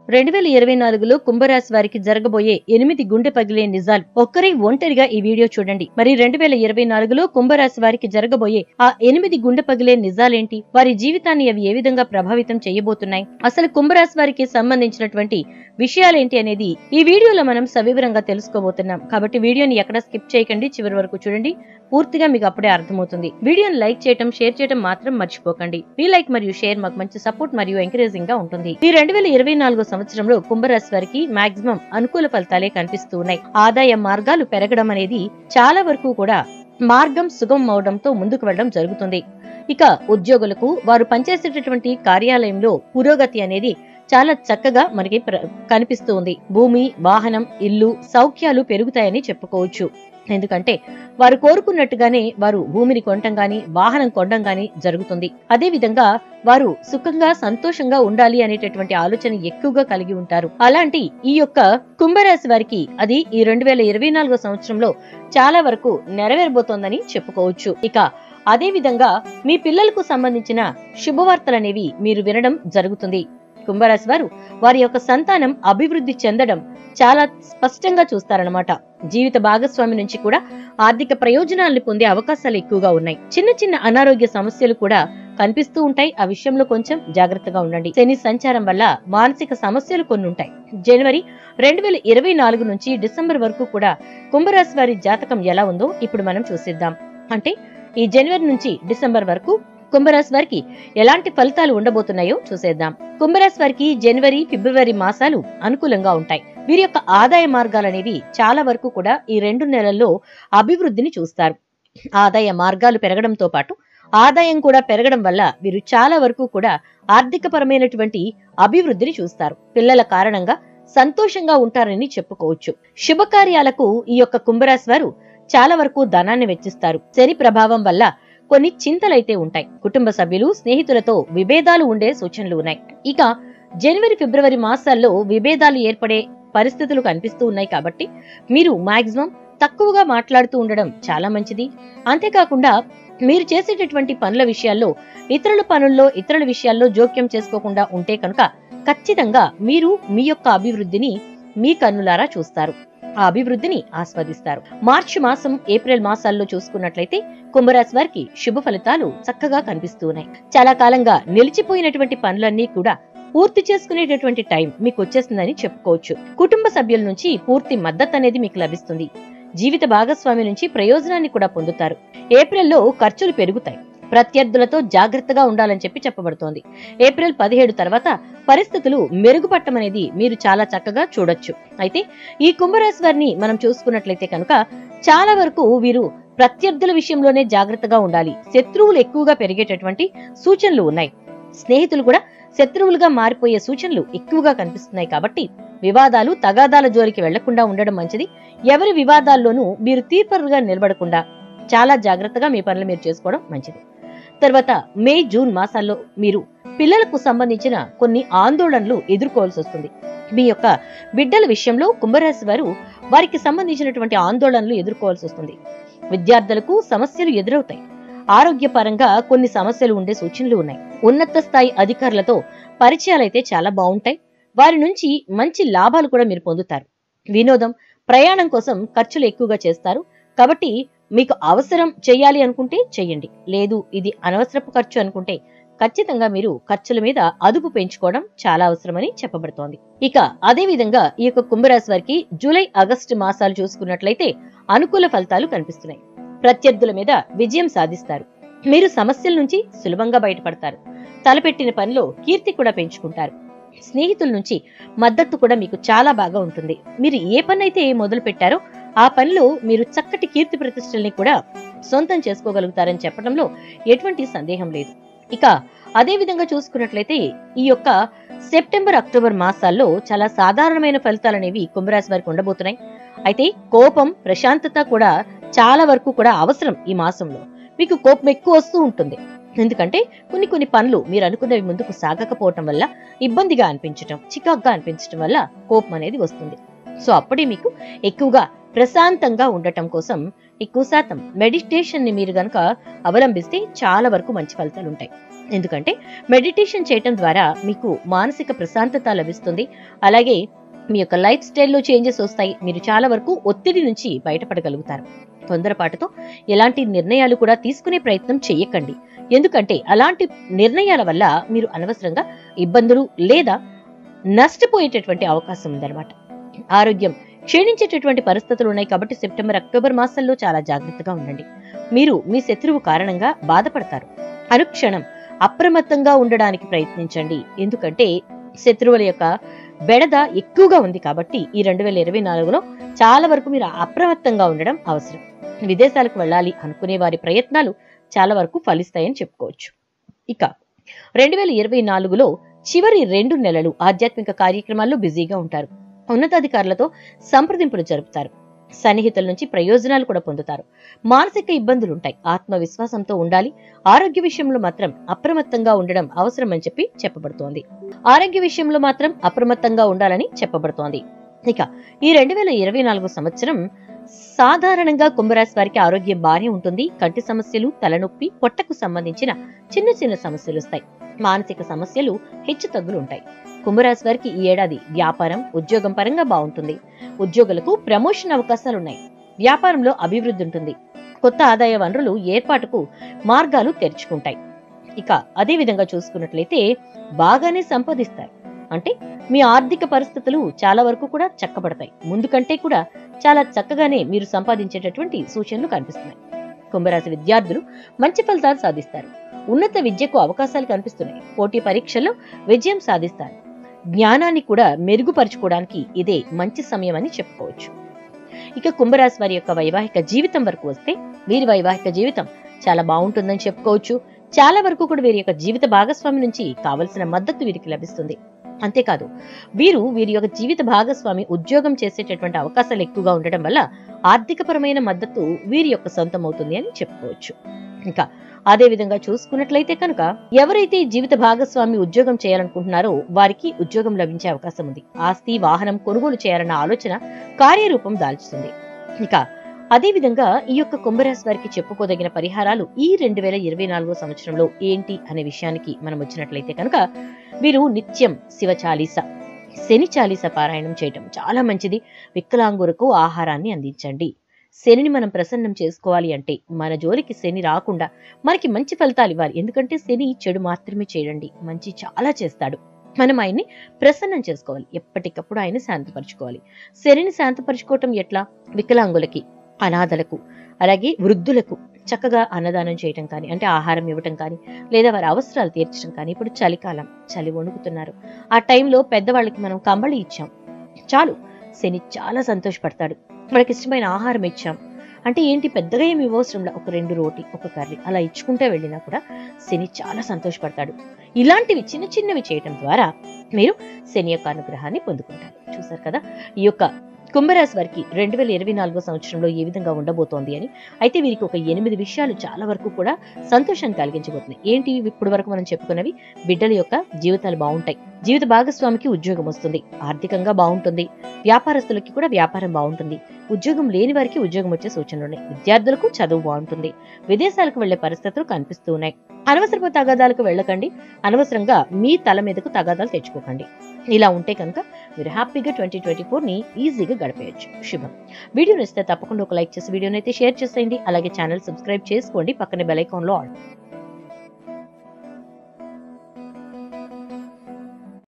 2024లో కుంభరాశి వారికి జరగబోయే 8 గుండె పగిలే నిజాలు ఒక్కరే ఒంటరిగా ఈ వీడియో చూడండి. మరి 2024లో కుంభరాశి వారికి జరగబోయే ఆ 8 గుండె పగిలే నిజాలేంటి, వారి జీవితాన్ని అవి ఏ విధంగా ప్రభావితం చేయబోతున్నాయి, అసలు కుంభరాశి వారికి సంబంధించినటువంటి విషయాలేంటి అనేది ఈ వీడియోలో మనం సవివరంగా తెలుసుకోబోతున్నాం. కాబట్టి వీడియోని ఎక్కడ స్కిప్ చేయకండి, చివరి వరకు చూడండి. పూర్తిగా మీకు అప్పుడే అర్థమవుతుంది. వీడియోని లైక్ చేయటం, షేర్ చేయటం మాత్రం మర్చిపోకండి. మీ లైక్ మరియు షేర్ మాకు మంచి సపోర్ట్ మరియు ఎంకరేజింగ్ గా ఉంటుంది. ఈ 2024 సంవత్సరంలో కుంభరాశి వారికి మాక్సిమం అనుకూల ఫలితాలే కనిపిస్తూ ఉన్నాయి. ఆదాయ మార్గాలు పెరగడం అనేది చాలా వరకు కూడా మార్గం సుగమం అవడంతో ముందుకు వెళ్లడం జరుగుతుంది. ఇక ఉద్యోగులకు వారు పనిచేసేటటువంటి కార్యాలయంలో పురోగతి అనేది చాలా చక్కగా మనకి కనిపిస్తూ ఉంది. భూమి, వాహనం, ఇల్లు, సౌఖ్యాలు పెరుగుతాయని చెప్పుకోవచ్చు. ఎందుకంటే వారు కోరుకున్నట్టుగానే వారు భూమిని కొనటం గాని, వాహనం కొనడం గాని జరుగుతుంది. అదే విధంగా వారు సుఖంగా, సంతోషంగా ఉండాలి అనేటటువంటి ఆలోచన ఎక్కువగా కలిగి ఉంటారు. అలాంటి ఈ యొక్క కుంభరాశి వారికి అది ఈ 2024 సంవత్సరంలో చాలా వరకు నెరవేరబోతోందని చెప్పుకోవచ్చు. ఇక అదే విధంగా మీ పిల్లలకు సంబంధించిన శుభవార్తలనేవి మీరు వినడం జరుగుతుంది. కుంభరాశి వారు వారి యొక్క సంతానం అభివృద్ధి చెందడం చాలా స్పష్టంగా చూస్తారనమాట. జీవిత భాగస్వామి నుంచి కూడా ఆర్థిక ప్రయోజనాలను పొందే అవకాశాలు ఎక్కువగా ఉన్నాయి. చిన్న చిన్న అనారోగ్య సమస్యలు కూడా కనిపిస్తూ ఉంటాయి. ఆ విషయంలో కొంచెం జాగ్రత్తగా ఉండండి. శని సంచారం వల్ల మానసిక సమస్యలు కొన్ని ఉంటాయి. జనవరి 2024 నుంచి డిసెంబర్ వరకు కూడా కుంభరాశి వారి జాతకం ఎలా ఉందో ఇప్పుడు మనం చూసిద్దాం. అంటే ఈ జనవరి నుంచి డిసెంబర్ వరకు కుంభరాశి వారికి ఎలాంటి ఫలితాలు ఉండబోతున్నాయో చూసేద్దాం. కుంభరాశి వారికి జనవరి, ఫిబ్రవరి మాసాలు అనుకూలంగా ఉంటాయి. వీరి యొక్క ఆదాయ మార్గాలనేవి చాలా వరకు కూడా ఈ 2 నెలల్లో అభివృద్ధిని చూస్తారు. ఆదాయ మార్గాలు పెరగడంతో పాటు ఆదాయం కూడా పెరగడం వల్ల వీరు చాలా వరకు కూడా ఆర్థిక పరమైనటువంటి అభివృద్ధిని చూస్తారు. పిల్లల కారణంగా సంతోషంగా ఉంటారని చెప్పుకోవచ్చు. శుభకార్యాలకు ఈ యొక్క కుంభరాశి వారు చాలా వరకు ధనాన్ని వెచ్చిస్తారు. శని ప్రభావం వల్ల కొన్ని చింతలైతే ఉంటాయి. కుటుంబ సభ్యులు, స్నేహితులతో విభేదాలు ఉండే సూచనలు ఉన్నాయి. ఇక జనవరి, ఫిబ్రవరి మాసాల్లో విభేదాలు ఏర్పడే పరిస్థితులు కనిపిస్తూ ఉన్నాయి. కాబట్టి మీరు మాక్సిమం తక్కువగా మాట్లాడుతూ ఉండడం చాలా మంచిది. అంతేకాకుండా మీరు చేసేటటువంటి పనుల విషయాల్లో ఇతరుల పనుల్లో, ఇతరుల విషయాల్లో జోక్యం చేసుకోకుండా ఉంటే కనుక ఖచ్చితంగా మీరు మీ యొక్క అభివృద్ధిని మీ కన్నులారా చూస్తారు. ఆ అభివృద్ధిని ఆస్వాదిస్తారు. మార్చి మాసం, ఏప్రిల్ మాసాల్లో చూసుకున్నట్లయితే కుంభరాశి వారికి శుభ ఫలితాలు చక్కగా కనిపిస్తూ ఉన్నాయి. చాలా కాలంగా నిలిచిపోయినటువంటి పనులన్నీ కూడా పూర్తి చేసుకునేటటువంటి టైం మీకు వచ్చేస్తుందని చెప్పుకోవచ్చు. కుటుంబ సభ్యుల నుంచి పూర్తి మద్దతు అనేది మీకు లభిస్తుంది. జీవిత భాగస్వామి నుంచి ప్రయోజనాన్ని కూడా పొందుతారు. ఏప్రిల్లో ఖర్చులు పెరుగుతాయి. ప్రత్యర్థులతో జాగ్రత్తగా ఉండాలని చెప్పబడుతోంది. ఏప్రిల్ 17 తర్వాత పరిస్థితులు మెరుగుపడటం అనేది మీరు చాలా చక్కగా చూడొచ్చు. అయితే ఈ కుంభరాశి వారిని మనం చూసుకున్నట్లయితే కనుక చాలా వరకు వీరు ప్రత్యర్థుల విషయంలోనే జాగ్రత్తగా ఉండాలి. శత్రువులు ఎక్కువగా పెరిగేటటువంటి సూచనలు ఉన్నాయి. స్నేహితులు కూడా శత్రువులుగా మారిపోయే సూచనలు ఎక్కువగా కనిపిస్తున్నాయి. కాబట్టి వివాదాలు, తగాదాల జోలికి వెళ్లకుండా ఉండడం మంచిది. ఎవరి వివాదాల్లోనూ మీరు తీర్పరులుగా నిలబడకుండా చాలా జాగ్రత్తగా మీ పనులు మీరు చేసుకోవడం మంచిది. తర్వాత మే, జూన్ మాసాల్లో మీరు పిల్లలకు సంబంధించిన కొన్ని ఆందోళనలు ఎదుర్కోవాల్సి వస్తుంది. మీ యొక్క బిడ్డల విషయంలో కుంభరాశి వారు వారికి సంబంధించినటువంటి ఆందోళనలు ఎదుర్కోవాల్సి వస్తుంది. విద్యార్థులకు సమస్యలు ఎదురవుతాయి. ఆరోగ్యపరంగా కొన్ని సమస్యలు ఉండే సూచనలు ఉన్నాయి. ఉన్నత స్థాయి అధికారులతో పరిచయాలైతే చాలా బాగుంటాయి. వారి నుంచి మంచి లాభాలు కూడా మీరు పొందుతారు. వినోదం, ప్రయాణం కోసం ఖర్చులు ఎక్కువగా చేస్తారు. కాబట్టి మీకు అవసరం చేయాలి అనుకుంటే చెయ్యండి. లేదు ఇది అనవసరపు ఖర్చు అనుకుంటే ఖచ్చితంగా మీరు ఖర్చుల మీద అదుపు పెంచుకోవడం చాలా అవసరమని చెప్పబడుతోంది. ఇక అదే విధంగా ఈ యొక్క కుంభరాశి వారికి జూలై, ఆగస్టు మాసాలు చూసుకున్నట్లయితే అనుకూల ఫలితాలు కనిపిస్తున్నాయి. ప్రత్యర్థుల మీద విజయం సాధిస్తారు. మీరు సమస్యల నుంచి సులభంగా బయటపడతారు. తలపెట్టిన పనిలో కీర్తి కూడా పెంచుకుంటారు. స్నేహితుల నుంచి మద్దతు కూడా మీకు చాలా బాగా ఉంటుంది. మీరు ఏ పని అయితే మొదలు పెట్టారో ఆ పనిలో మీరు చక్కటి కీర్తి ప్రతిష్టల్ని కూడా సొంతం చేసుకోగలుగుతారని చెప్పడంలో ఎటువంటి సందేహం లేదు. ఇక అదే విధంగా చూసుకున్నట్లయితే ఈ యొక్క సెప్టెంబర్, అక్టోబర్ మాసాల్లో చాలా సాధారణమైన ఫలితాలు అనేవి కుంభరాశి వారికి ఉండబోతున్నాయి. అయితే కోపం, ప్రశాంతత కూడా చాలా వరకు కూడా అవసరం. ఈ మాసంలో మీకు కోపం ఎక్కువ వస్తూ ఉంటుంది. ఎందుకంటే కొన్ని పనులు మీరు అనుకున్నవి ముందుకు సాగకపోవటం వల్ల ఇబ్బందిగా అనిపించటం, చికాగ్గా అనిపించటం వల్ల కోపం అనేది వస్తుంది. సో అప్పుడే మీకు ఎక్కువగా ప్రశాంతంగా ఉండటం కోసం ఎక్కువ శాతం మెడిటేషన్ ని మీరు గనక అవలంబిస్తే చాలా వరకు మంచి ఫలితాలు ఉంటాయి. ఎందుకంటే మెడిటేషన్ చేయటం ద్వారా మీకు మానసిక ప్రశాంతత లభిస్తుంది. అలాగే మీ యొక్క లైఫ్ స్టైల్లో చేంజెస్ వస్తాయి. మీరు చాలా వరకు ఒత్తిడి నుంచి బయటపడగలుగుతారు. తొందరపాటుతో ఎలాంటి నిర్ణయాలు కూడా తీసుకునే ప్రయత్నం చేయకండి. ఎందుకంటే అలాంటి నిర్ణయాల వల్ల మీరు అనవసరంగా ఇబ్బందులు లేదా నష్టపోయేటటువంటి అవకాశం ఉందన్నమాట. ఆరోగ్యం క్షీణించేటటువంటి పరిస్థితులు ఉన్నాయి కాబట్టి సెప్టెంబర్, అక్టోబర్ మాసాల్లో చాలా జాగ్రత్తగా ఉండండి. మీరు మీ శత్రువు కారణంగా బాధపడతారు. అనుక్షణం అప్రమత్తంగా ఉండడానికి ప్రయత్నించండి. ఎందుకంటే శత్రువుల యొక్క బెడద ఎక్కువగా ఉంది కాబట్టి ఈ 2024లో చాలా వరకు మీరు అప్రమత్తంగా ఉండడం అవసరం. విదేశాలకు వెళ్ళాలి అనుకునే వారి ప్రయత్నాలు చాలా వరకు ఫలిస్తాయని చెప్పుకోవచ్చు. ఇక 2024లో చివరి 2 నెలలు ఆధ్యాత్మిక కార్యక్రమాల్లో బిజీగా ఉంటారు. ఉన్నతాధికారులతో సంప్రదింపులు జరుపుతారు. సన్నిహితుల నుంచి ప్రయోజనాలు కూడా పొందుతారు. మానసిక ఇబ్బందులుంటాయి. ఆత్మవిశ్వాసంతో ఉండాలి. ఆరోగ్య విషయంలో మాత్రం అప్రమత్తంగా ఉండడం అవసరమని చెప్పబడుతోంది. ఆరోగ్య విషయంలో మాత్రం అప్రమత్తంగా ఉండాలని చెప్పబడుతోంది. ఇక ఈ 2024 సంవత్సరం సాధారణంగా కుంభరాశి వారికి ఆరోగ్యం బానే ఉంటుంది. కంటి సమస్యలు, తలనొప్పి, పొట్టకు సంబంధించిన చిన్న చిన్న సమస్యలు వస్తాయి. మానసిక సమస్యలు హెచ్చు తగ్గులు ఉంటాయి. కుంభరాశి వారికి ఈ ఏడాది వ్యాపారం, ఉద్యోగం పరంగా బాగుంటుంది. ఉద్యోగులకు ప్రమోషన్ అవకాశాలున్నాయి. వ్యాపారంలో అభివృద్ధి ఉంటుంది. కొత్త ఆదాయ వనరులు ఏర్పాటుకు మార్గాలు తెరుచుకుంటాయి. ఇక అదే విధంగా చూసుకున్నట్లయితే బాగానే సంపాదిస్తారు. అంటే మీ ఆర్థిక పరిస్థితులు చాలా వరకు కూడా చక్కబడతాయి. ముందు కంటే కూడా చాలా చక్కగానే మీరు సంపాదించేటటువంటి సూచనలు కనిపిస్తున్నాయి. కుంభరాశి విద్యార్థులు మంచి ఫలితాలు సాధిస్తారు. ఉన్నత విద్యకు అవకాశాలు కనిపిస్తున్నాయి. పోటీ పరీక్షల్లో విజయం సాధిస్తారు. జ్ఞానాన్ని కూడా మెరుగుపరుచుకోవడానికి ఇదే మంచి సమయం అని చెప్పుకోవచ్చు. ఇక కుంభరాశి వారి యొక్క వైవాహిక జీవితం వరకు వస్తే వీరి వైవాహిక జీవితం చాలా బాగుంటుందని చెప్పుకోవచ్చు. చాలా వరకు కూడా వీరి యొక్క జీవిత భాగస్వామి నుంచి కావలసిన మద్దతు వీరికి లభిస్తుంది. అంతేకాదు వీరి యొక్క జీవిత భాగస్వామి ఉద్యోగం చేసేటటువంటి అవకాశాలు ఎక్కువగా ఉండడం వల్ల ఆర్థికపరమైన మద్దతు వీరి యొక్క సొంతం అవుతుంది అని చెప్పుకోవచ్చు. ఇంకా అదే విధంగా చూసుకున్నట్లయితే కనుక ఎవరైతే జీవిత భాగస్వామి ఉద్యోగం చేయాలనుకుంటున్నారో వారికి ఉద్యోగం లభించే అవకాశం ఉంది. ఆస్తి, వాహనం కొనుగోలు చేయాలన్న ఆలోచన కార్యరూపం దాల్చుతుంది. ఇక అదే విధంగా ఈ యొక్క కుంభరాశి వారికి చెప్పుకోదగిన పరిహారాలు ఈ 2024 సంవత్సరంలో ఏంటి అనే విషయానికి మనం వచ్చినట్లయితే కనుక వీరు నిత్యం శివ చాలీస, శని చాలీస పారాయణం చేయటం చాలా మంచిది. వికలాంగులకు ఆహారాన్ని అందించండి. శనిని మనం ప్రసన్నం చేసుకోవాలి అంటే మన జోలికి శని రాకుండా మనకి మంచి ఫలితాలు ఇవ్వాలి. ఎందుకంటే శని చెడు మాత్రమే చేయడండి, మంచి చాలా చేస్తాడు. మనం ఆయన్ని ప్రసన్నం చేసుకోవాలి. ఎప్పటికప్పుడు ఆయన శాంతపరచుకోవాలి. శనిని శాంతపరచుకోవటం ఎట్లా? వికలాంగులకి, అనాథలకు, అలాగే వృద్ధులకు చక్కగా అన్నదానం చేయటం కానీ, అంటే ఆహారం ఇవ్వటం కానీ, లేదా వారి అవసరాలు తీర్చడం కానీ. ఇప్పుడు చలికాలం, చలి వణుకుతున్నారు. ఆ టైంలో పెద్దవాళ్ళకి మనం కంబళి ఇచ్చాం చాలు, శని చాలా సంతోషపడతాడు. వాళ్ళకి ఇష్టమైన ఆహారం ఇచ్చాం అంటే ఏంటి, పెద్దగా ఏమి ఇవ్వవసరంలా, ఒక 2 రోటీ, ఒక కర్రీ అలా ఇచ్చుకుంటే వెళ్ళినా కూడా శని చాలా సంతోషపడతాడు. ఇలాంటివి చిన్న చిన్నవి చేయటం ద్వారా మీరు శని యొక్క అనుగ్రహాన్ని పొందుకుంటారు. చూసారు కదా ఈ యొక్క కుంభరాశి వారికి 2024 సంవత్సరంలో ఏ విధంగా ఉండబోతోంది అని. అయితే వీరికి ఒక 8 విషయాలు చాలా వరకు కూడా సంతోషాన్ని కలిగించబోతున్నాయి. ఏంటి ఇప్పుడు వరకు మనం చెప్పుకున్నవి? బిడ్డల యొక్క జీవితాలు బాగుంటాయి. జీవిత భాగస్వామికి ఉద్యోగం వస్తుంది. ఆర్థికంగా బాగుంటుంది. వ్యాపారస్తులకి కూడా వ్యాపారం బాగుంటుంది. ఉద్యోగం లేని వారికి ఉద్యోగం వచ్చే సూచనలు ఉన్నాయి. విద్యార్థులకు చదువు బాగుంటుంది. విదేశాలకు వెళ్లే పరిస్థితులు కనిపిస్తూ ఉన్నాయి. అనవసరపు తగాదాలకు వెళ్ళకండి. అనవసరంగా మీ తల మీదకు తగాదాలు తెచ్చుకోకండి. ఇలా ఉంటే కనుక మీరు హ్యాపీగా 2024ని ఈజీగా గడిపేయచ్చు. శుభం. వీడియో నచ్చితే తప్పకుండా ఒక లైక్ చేసి వీడియోని అయితే షేర్ చేసేయండి. అలాగే ఛానల్ సబ్స్క్రైబ్ చేసుకోండి. పక్కనే బెల్ ఐకాన్లో ఆల్